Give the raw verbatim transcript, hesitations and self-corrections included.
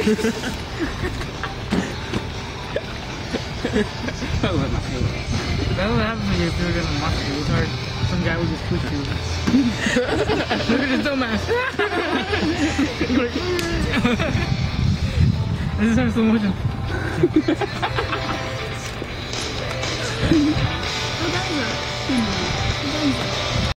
That's what happens when you're doing a monster retard. Some guy would just push you. Look at his dumbass. This is our slow motion. Oh, that is a...